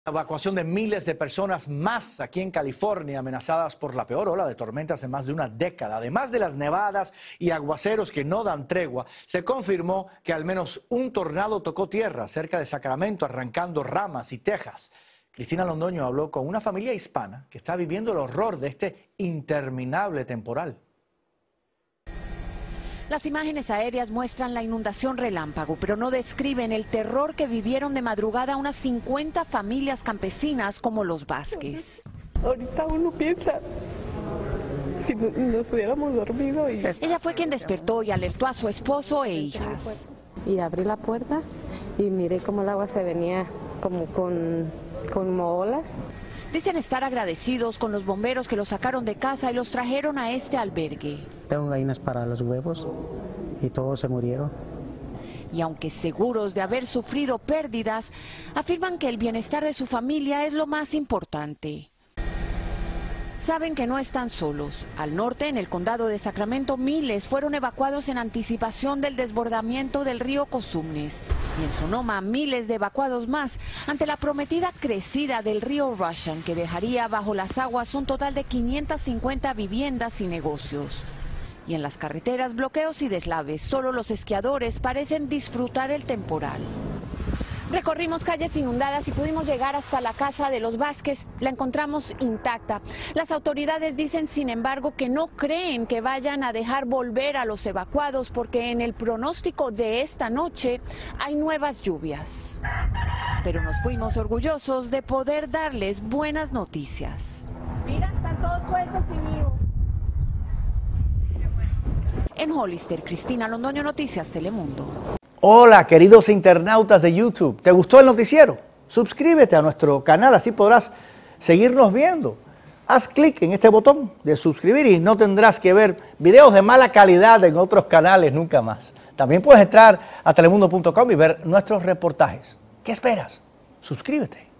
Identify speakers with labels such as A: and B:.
A: La evacuación de miles de personas más aquí en California, amenazadas por la peor ola de tormentas en más de una década. Además de las nevadas y aguaceros que no dan tregua, se confirmó que al menos un tornado tocó tierra cerca de Sacramento, arrancando ramas y tejas. Cristina Londoño habló con una familia hispana que está viviendo el horror de este interminable temporal.
B: Las imágenes aéreas muestran la inundación relámpago, pero no describen el terror que vivieron de madrugada unas 50 familias campesinas como los Vázquez.
C: Ahorita uno piensa, si nos hubiéramos dormido.
B: Ella fue quien despertó y alertó a su esposo e hijas.
D: Y abrí la puerta y miré cómo el agua se venía como con olas.
B: Dicen estar agradecidos con los bomberos que los sacaron de casa y los trajeron a este albergue.
E: Tengo gallinas para los huevos y todos se murieron.
B: Y aunque seguros de haber sufrido pérdidas, afirman que el bienestar de su familia es lo más importante. Saben que no están solos. Al norte, en el condado de Sacramento, miles fueron evacuados en anticipación del desbordamiento del río Cosumnes. Y en Sonoma, miles de evacuados más ante la prometida crecida del río Russian, que dejaría bajo las aguas un total de 550 viviendas y negocios. Y en las carreteras, bloqueos y deslaves. Solo los esquiadores parecen disfrutar el temporal. Recorrimos calles inundadas y pudimos llegar hasta la casa de los Vázquez. La encontramos intacta. Las autoridades dicen, sin embargo, que no creen que vayan a dejar volver a los evacuados porque en el pronóstico de esta noche hay nuevas lluvias. Pero nos fuimos orgullosos de poder darles buenas noticias.
F: Mira, están todos sueltos y vivos.
B: En Hollister, Cristina Londoño, Noticias Telemundo.
A: Hola, queridos internautas de YouTube. ¿Te gustó el noticiero? Suscríbete a nuestro canal, así podrás seguirnos viendo. Haz clic en este botón de suscribir y no tendrás que ver videos de mala calidad en otros canales nunca más. También puedes entrar a telemundo.com y ver nuestros reportajes. ¿Qué esperas? Suscríbete.